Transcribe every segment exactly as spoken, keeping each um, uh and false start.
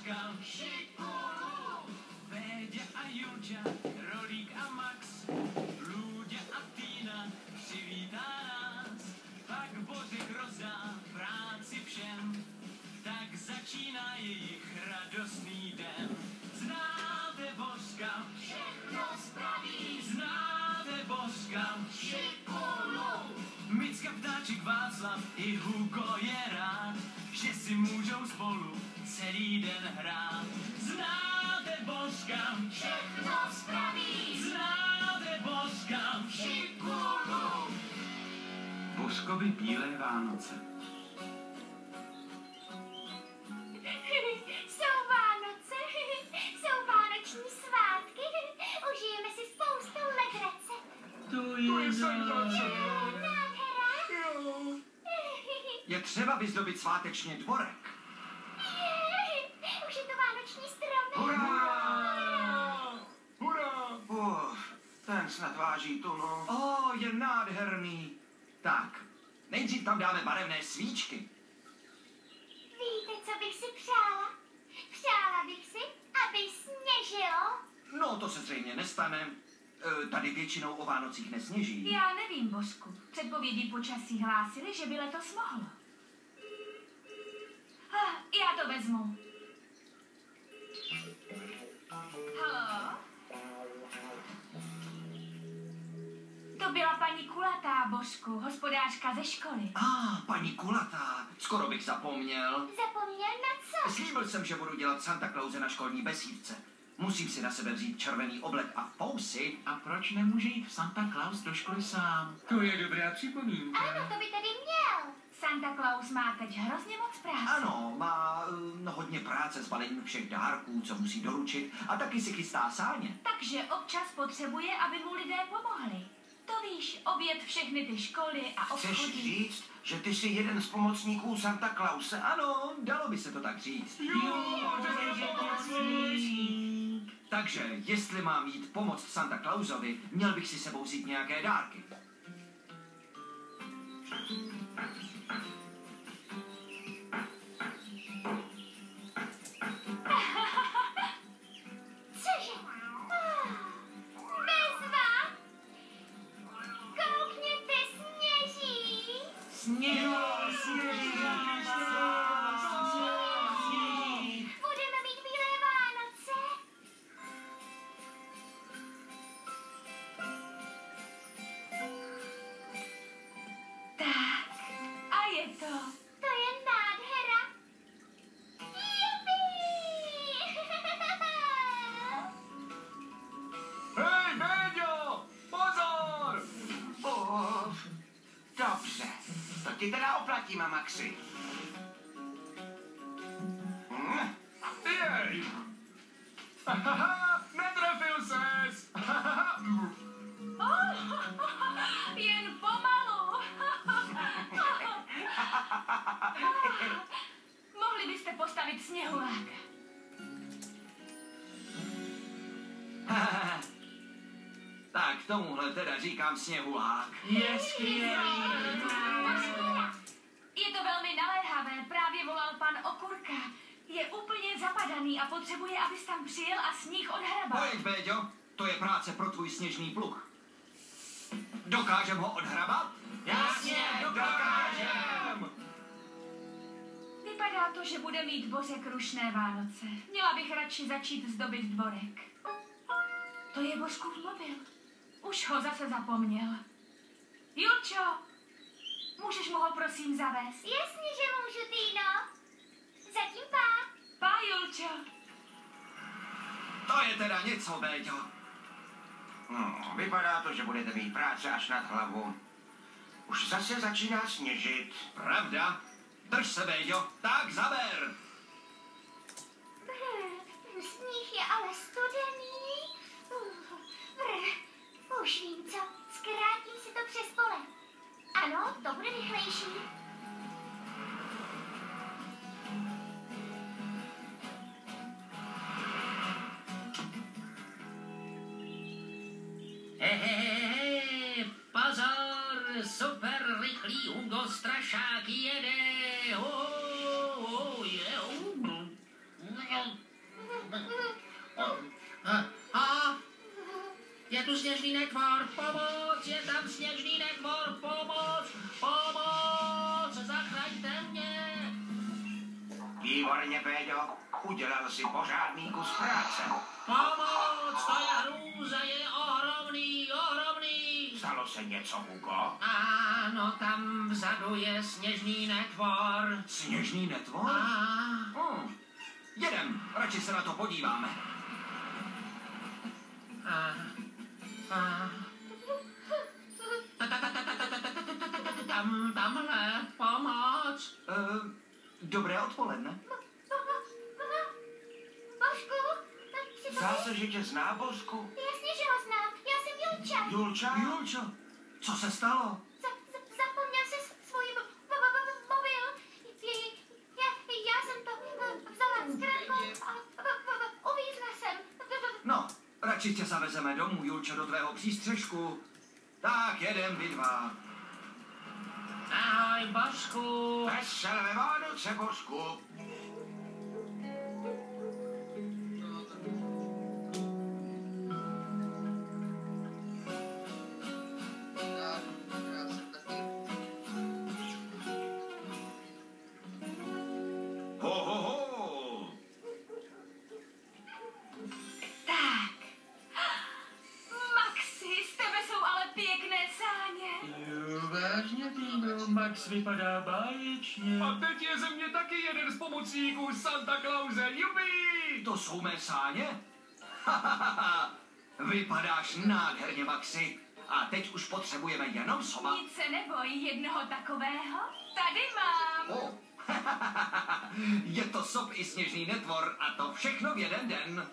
boska, Šikulu, Véďa a Julča, Rolík a Max, Lůďa a Týna, přivítá nás, pak Bořek rozdá práci všem, tak začíná jejich radostný den. Znáte boska, všechno spraví, znáte boska, Šikulu. Micka, Ptáček, Václav i Hugo je rád, že si můžou spolu celý den hrát. Znáte boska, všechno spraví, znáte boska, Šikulu. Boskovi bílé Vánoce. Jsou Vánoce, jsou vánoční svátky, užijeme si spoustu legrace. To je senzace. Je třeba vyzdobit svátečně dvorek. Už je to vánoční stromek. Hurá! Hurá! Uf, ten snad váží tunu. O, oh, je nádherný. Tak, nejdřív tam dáme barevné svíčky. Víte, co bych si přála? Přála bych si, aby sněžilo. No, to se zřejmě nestane. E, tady většinou o Vánocích nesněží. Já nevím, Božku. Předpovědi počasí hlásily, že by letos mohlo. Ah, já to vezmu. Haló? To byla paní Kulatá, Božku, hospodářka ze školy. A, ah, paní Kulatá, skoro bych zapomněl. Zapomněl na co? Slíbil jsem, že budu dělat Santa Clause na školní besídce. Musím si na sebe vzít červený oblek a fousy. A proč nemůže jít Santa Claus do školy sám? To je dobrá připomínka. Ano, to by tady měl. Santa Claus má teď hrozně moc práce. Ano, má uh, hodně práce s balením všech dárků, co musí doručit, a taky si chystá sáně. Takže občas potřebuje, aby mu lidé pomohli. To víš, obět všechny ty školy a obchody. Chceš říct, že ty jsi jeden z pomocníků Santa Clause? Ano, dalo by se to tak říct. Takže, jestli mám jít pomoct Santa Clausovi, měl bych si sebou vzít nějaké dárky. Cože? Bezva? Koukněte, sněží. Sněží, sněží, Budeme mít bílé Vánoce. Tak, a je to. To je nádhera. Jupi! Hej, Véďo! Pozor! Uf, dobře, to ti teda oplatíme, Maxi. Hm? Jej! Hahaha, netrefil ses! Oh, jen pomalu. Mohli byste postavit sněhuláka. Tak tomuhle teda říkám sněhulák. Je skvělý. Je to velmi naléhavé, právě volal pan Okurka. Je úplně zapadaný a potřebuje, abys tam přijel a sníh odhrabal. Pojď, Béďo, to je práce pro tvůj sněžný pluk. Dokážem ho odhrabat? Jasně, dokážem! Vypadá to, že bude mít Bořek rušné Vánoce. Měla bych radši začít zdobit dvorek. To je Božkův mobil. Už ho zase zapomněl. Julčo, můžeš mu ho prosím zavést? Jasně, že můžu, Týno. Zatím pá. Pá, Julčo. To je teda něco, Béďo. No, vypadá to, že budete mít práce až nad hlavu. Už zase začíná sněžit. Pravda? Drž se, Béďo, tak zaber! Brr, sníh je ale studený. Uh, brr, už vím co, zkrátím si to přes pole. Ano, to bude rychlejší. Hehehe, pozor, super rychlý Hugo Strašák jede. Oh, oh, je, oh. tu sněžný netvor, pomoc, je tam sněžný netvor, pomoc, pomoc, zachraňte mě. Výborně, Péďo. Udělal si pořádný kus práce. Pomoc, to je hrůza, je ohromný, ohromný. Stalo se něco, Hugo? Ano, tam vzadu je sněžný netvor. Sněžný netvor? A... Hmm. Jedem, radši se na to podíváme. A... A... Tam, tamhle, pomoc. Uh, dobré odpoledne. Božku, jsi Zdá tady? se, že tě zná, Božku. Jasně, že ho znám. Já jsem Julča. Julča? Julčo, co se stalo? Za, za, zapomněl jsi svůj mo- mo- mo- mobil. Je- Já, já jsem to eh, vzala z kranku a eh, eh, uvízla jsem. No, radši tě zavezeme domů, Julčo, do tvého přístřežku. Tak, jedem vy dva. Ahoj, Božku. Veselé Vánoce, Božku. Ho, ho, ho. Tak. Maxi, z tebe jsou ale pěkné sáně. Jo, vážně, Pino, Max vypadá báječně. A teď je ze mě taky jeden z pomocníků Santa Clause, jubi! To jsou mé sáně? Vypadáš nádherně, Maxi. A teď už potřebujeme jenom soma. Nic se neboj, jednoho takového tady mám. O. Je to sop i sněžný netvor a to všechno v jeden den.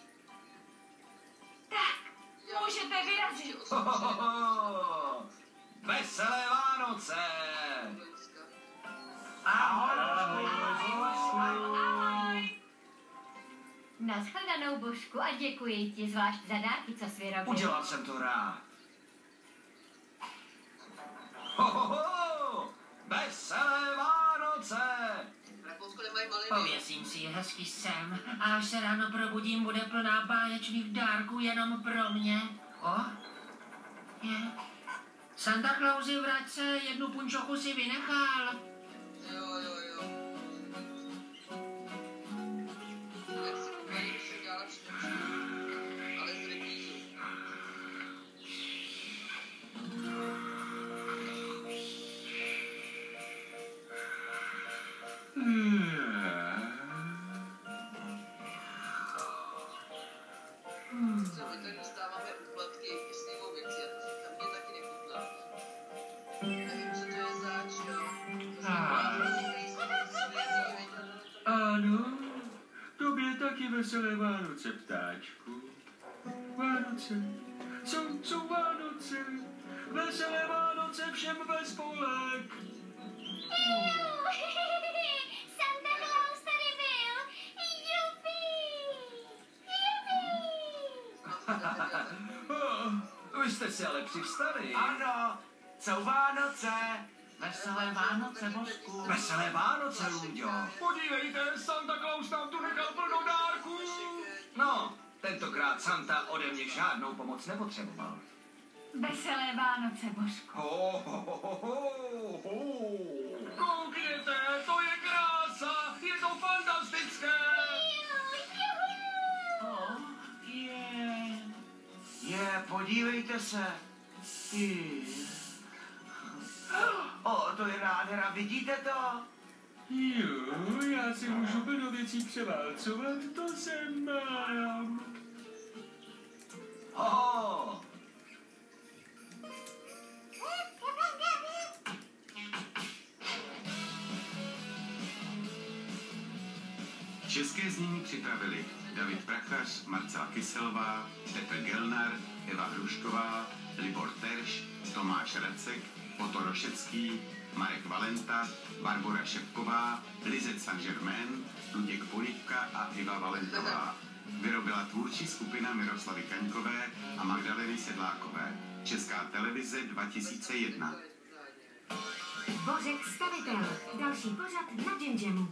Tak, můžete vyrazit. Ho, ho, ho, ho. Veselé Vánoce! Ahoj. Ahoj. Naschledanou, Božku, a děkuji ti zvlášť za dárky, co jsi vyrobil. Udělal jsem to rád. Ho, ho, ho. Veselé Vánoce! Pověsím si ji hezky sem a až se ráno probudím, bude plná báječných dárků jenom pro mě. O, je. Santa Clausi, vrať se, jednu punčochu si vynechal. Jo, jo, jo. Jak si pověděl, že se dělala všechno, ale z rybízu. Co my tady dostáváme úplatky ke svým věci a to říkám, mě taky nechutná. Nevím, co to je zač, jo. To Ano, tobě taky veselé Vánoce, ptáčku. Vánoce, jsou, jsou Vánoce. Veselé Vánoce všem ve spolek. Santa Claus tady byl. Jupi! Jupi! Oh, vy jste si ale přivstali. Ano, jsou Vánoce. Veselé Vánoce, Božku. Veselé Vánoce, Luďo. Podívejte, Santa Claus nám tu nechal plno dárků. No, tentokrát Santa ode mě žádnou pomoc nepotřeboval. Veselé Vánoce, Božku. Ho, ho, ho, ho, ho, ho. Koukněte, to je krása, je to fantastické. O, je. Je, podívejte se. Ty. O, to je nádhera, vidíte to? Jo, já si můžu plno věcí převálcovat, to jsem mám. Ho. České znění připravili David Prachař, Marcela Kyselová, Petr Gelnar, Eva Hrušková, Libor Terš, Tomáš Racek, Otto Rošecký, Marek Valenta, Barbora Šepková, Lizet Saint-Germain, Luděk Polívka a Iva Valentová. Vyrobila tvůrčí skupina Miroslavy Kaňkové a Magdaleny Sedlákové. Česká televize dva tisíce jedna. Bořek stavitel. Další pořad na Jim Jamu.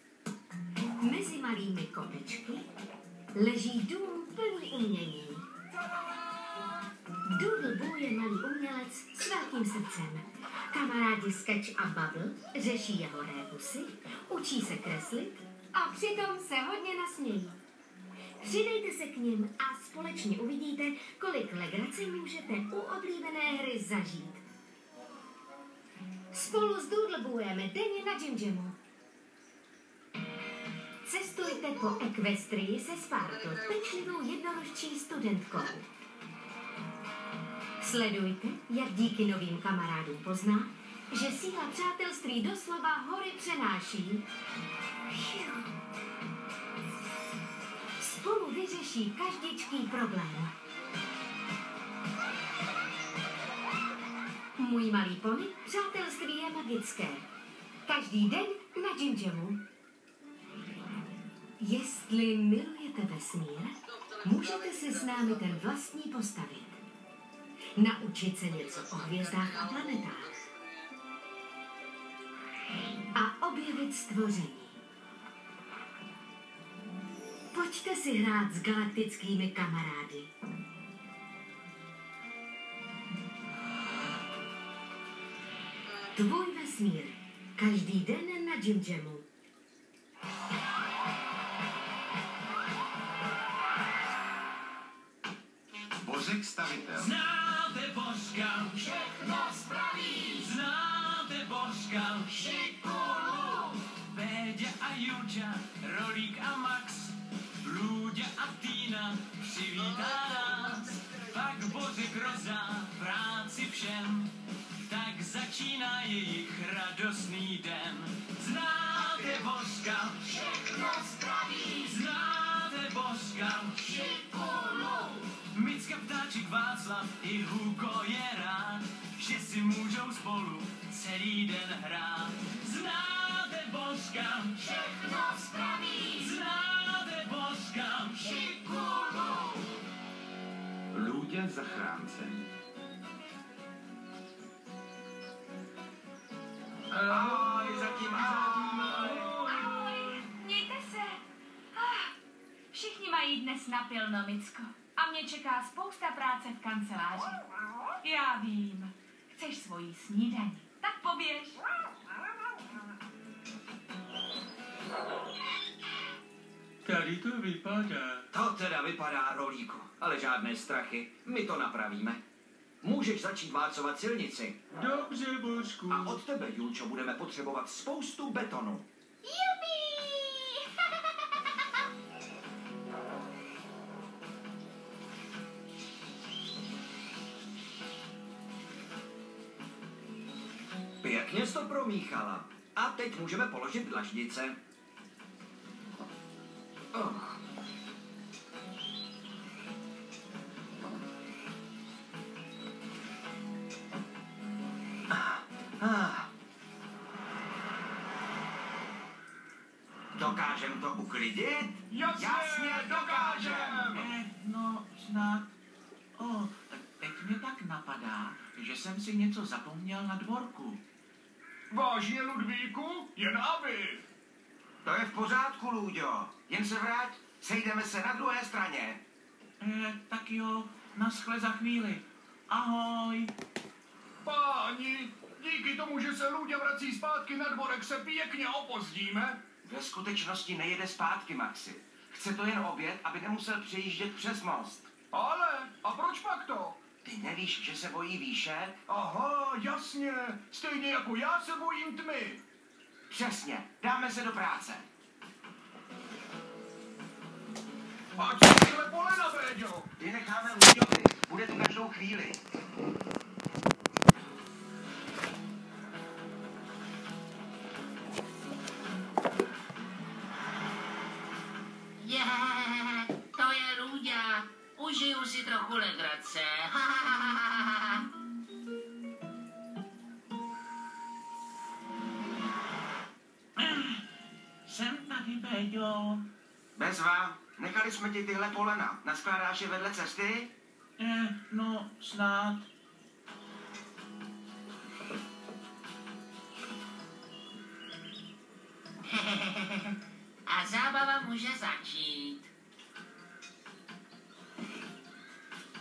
Mezi malými kopečky leží dům plný umění. Doodle Boo je malý umělec s velkým srdcem. Kamarádi Sketch a Bubble řeší jeho rébusy, učí se kreslit a přitom se hodně nasmějí. Přidejte se k nim a společně uvidíte, kolik legrace můžete u oblíbené hry zažít. Spolu s Doodle Booem denně na Jim Jamu. Cestujte po Ekvestrii se Spartou, pečlivou jednorožčí studentkou. Sledujte, jak díky novým kamarádům pozná, že síla přátelství doslova hory přenáší. Spolu vyřeší každičký problém. Můj malý pony, přátelství je magické. Každý den na Jim Jamu. Jestli milujete vesmír, můžete si s námi ten vlastní postavit. Naučit se něco o hvězdách a planetách. A objevit stvoření. Pojďte si hrát s galaktickými kamarády. Tvůj vesmír. Každý den na Jim Jamu. Bořek stavitel. Znáte Božka, všechno spraví. Znáte Božka, šikulu. Béďa a Julča, Rolík a Max, Lůďa a Týna přivítá nás. Pak Bořek rozdá práci všem, tak začíná jejich radostný den. Znáte Božka, všechno spraví. Znáte Božka, šikulu. Micka, Ptáček, Václav i Hugo je rád, že si můžou spolu celý den hrát. Znáte Božka, všechno spraví. Znáte Božka, šikulu. Lůďa zachránce. Ahoj, zatím, ahoj. Ahoj, mějte se. Ah, všichni mají dnes napilno, Micko. A mě čeká spousta práce v kanceláři. Já vím. Chceš svoji snídaní? Tak poběž. Tady to vypadá. To teda vypadá, Rolíku, ale žádné strachy, my to napravíme. Můžeš začít válcovat silnici. Dobře, Božku. A od tebe, Julčo, budeme potřebovat spoustu betonu. Jupi! Pěkně jsi to promíchala. A teď můžeme položit dlaždice. Oh. Ah. Ah. Dokážem to uklidit? Jasně, Jasně dokážem! Eh, no, snad. O, teď mě tak napadá, že jsem si něco zapomněl na dvorku. Vážně, Ludvíku? Jen aby. To je v pořádku, Lůďo. Jen se vrať, sejdeme se na druhé straně. Eh, tak jo, naschle za chvíli. Ahoj. Páni, díky tomu, že se Lůďa vrací zpátky na dvorek, se pěkně opozdíme. Ve skutečnosti nejede zpátky, Maxi. Chce to jen oběd, aby nemusel přejíždět přes most. Ale, a proč pak to? Ty nevíš, že se bojí výšek? Aha, jasně. Stejně jako já se bojím tmy. Přesně, dáme se do práce. A co tyhle polena, Béďo? Ty necháme Lůďovi, bude tu každou chvíli. Je, to je Lůďa. Užiju si trochu legrace. Jsem tady, Béďo. Bezva, nechali jsme ti tyhle polena. Naskládáš je vedle cesty? Eh, no, snad. A zábava může začít.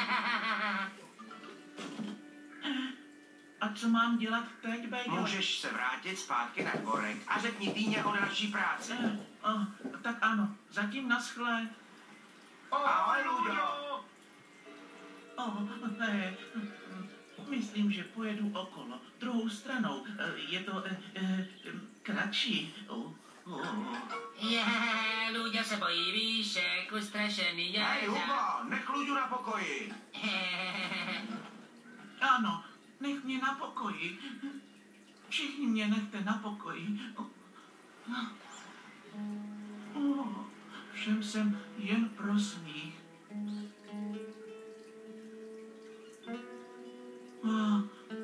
A co mám dělat teď, Bejdo? Můžeš se vrátit zpátky na dvorek a řekni Týně o další práci. Eh, oh, tak ano, zatím naschle. Ahoj, Luďo. Oh, eh, myslím, že pojedu okolo, druhou stranou. Eh, Je to eh, eh, kratší. Oh, oh. Je, Luďa se bojí výšek, ustrašený je. Hej, Hugo, nech Luďu na pokoji. Ano, nech mě na pokoji. Všichni mě nechte na pokoji. Oh, všem jsem jen pro smích. Oh,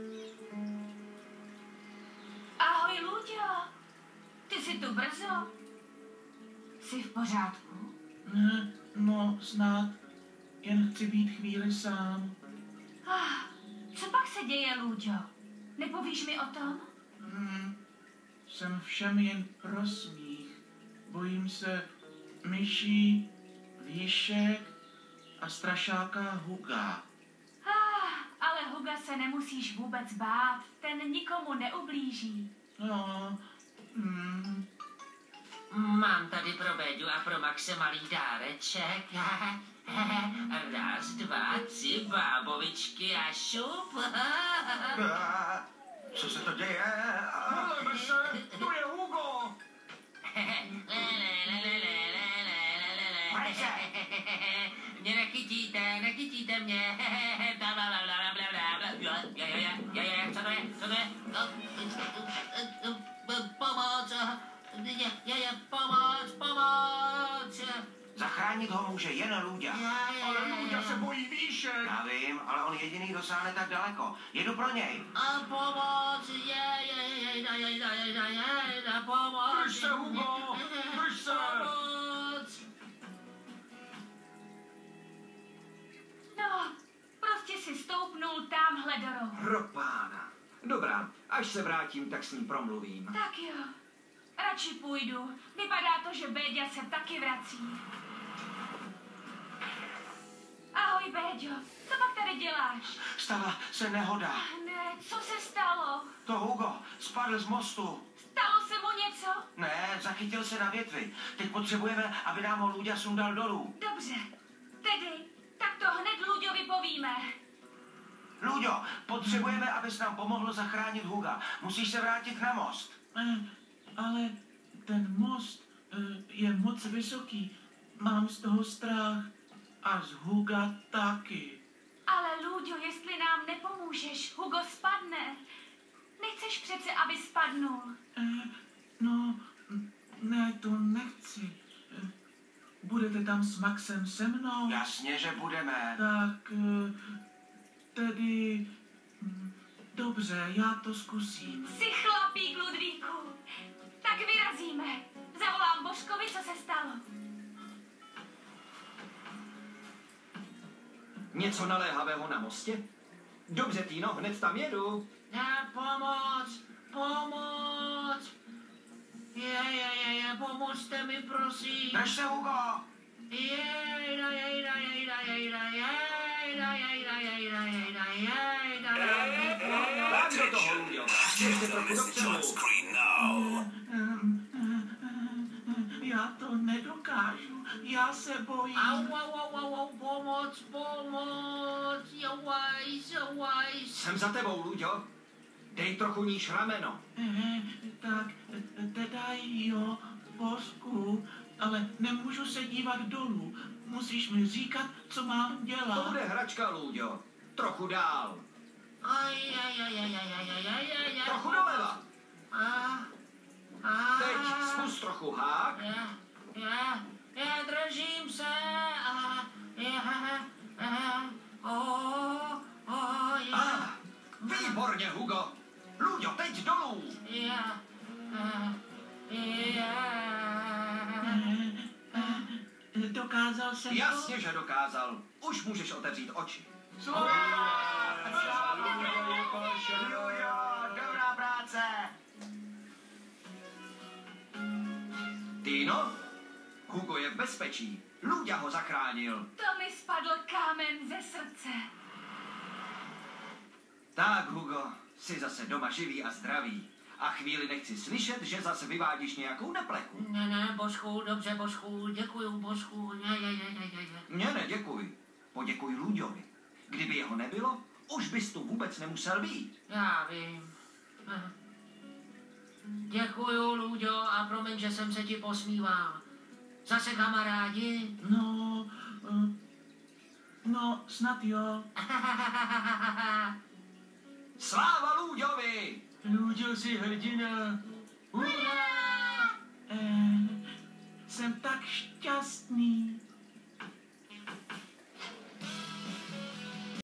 Ahoj, Luďo. Ty jsi tu brzo? Jsi v pořádku? ne, no, snad. Jen chci být chvíli sám. Ah, co pak se děje, Luďo? Nepovíš mi o tom? Hmm, jsem všem jen pro smích. Bojím se myší, výšek a strašáka Huga. Ah, ale Huga se nemusíš vůbec bát. Ten nikomu neublíží. No, hmm, Mám tady pro Béďu a pro Maxe malý dáreček. Raz, dva, tři bábovičky a šup. Ah, Co se to děje? Helejme se, to je Hugo. Vrať se! Mě nechytíte, nechytíte mě. Bla, bla, bla, bla, bla, bla, bla. Jo, jo, jo, jo, jo, co to je, co to je? Pomoc! Je, je, je, pomoc, pomoc! Zachránit ho může jen Luďa. Ale Luďa se bojí výšek. Já vím, ale on jediný dosáhne tak daleko. Jedu pro něj. A pomoc, je, je, je, je, je, je, je, je, je, pomoc! Drž se, Hugo, drž se. Pomoc! No, prostě si stoupnul tamhle do rohu. Pro pána. Dobrá, až se vrátím, tak s ním promluvím. Tak jo, radši půjdu. Vypadá to, že Béďa se taky vrací. Ahoj, Béďo, co pak tady děláš? Stala se nehoda. Ne, co se stalo? To Hugo spadl z mostu. Stalo se mu něco? Ne, zachytil se na větvi. Teď potřebujeme, aby nám ho Luďa sundal dolů. Dobře, tedy, tak to hned Luďovi povíme. Luďo, potřebujeme, abys nám pomohl zachránit Huga. Musíš se vrátit na most. eh, ale ten most eh, je moc vysoký. Mám z toho strach. A z Huga taky. Ale Luďo, jestli nám nepomůžeš, Hugo spadne. Nechceš přece, aby spadnul. Eh, no, ne, to nechci. Eh, budete tam s Maxem se mnou? Jasně, že budeme. Tak, eh, tedy... hm, dobře, já to zkusím. Jsi chlapík, Ludvíku. Tak vyrazíme. Zavolám Božkovi, co se stalo. Něco naléhavého na mostě? Dobře, Týno, hned tam jedu. Na pomoc, pomoc! Je, je, je, je, pomozte mi, prosím. Drž se, Hugo. Jejda, jejda, jejda, jejda, jejda, jejda, jejda, jejda, jejda, jejda. Tak do toho, Luďo. Ještě trochu dopředu. Ehm, eh, eh, Já to nedokážu. Já se bojím. Au, au, au, au, au, pomoc, pomoc, jawaj, jawaj. Jsem za tebou, Luďo. Dej trochu níž rameno. Eh, tak, eh, teda jo, Božku, ale nemůžu se dívat dolů. Musíš mi říkat, co mám To dělat. bude hračka, Luďo. Trochu dál. Aj, aj, aj, aj, aj, aj, aj, aj, aj, aj. Trochu doleva. A, a. Teď zkus trochu hák. Já, já, já držím se. A, já, a, o, o, já, Ah, výborně, Hugo. Luďo, teď dolů. já, a, já. Eh, eh, Dokázal jsem to? Jasně, že dokázal. Už můžeš otevřít oči. Dobrá práce. Týno, Hugo je v bezpečí. Luďa ho zachránil. To mi spadl kámen ze srdce. Tak, Hugo, jsi zase doma živý a zdravý. A chvíli nechci slyšet, že zase vyvádíš nějakou neplechu. Ne, ne, Božku, dobře, Božku, děkuju, Božku, ne, ne, ne, ne, ne. Mně neděkuj. Poděkuj Luďovi. Kdyby jeho nebylo, už bys tu vůbec nemusel být. Já vím. Děkuju, Luďo, a promiň, že jsem se ti posmíval. Zase kamarádi? No, eh, no, snad jo. Sláva Luďovi! Luďo si hrdina. Eh, jsem tak šťastný.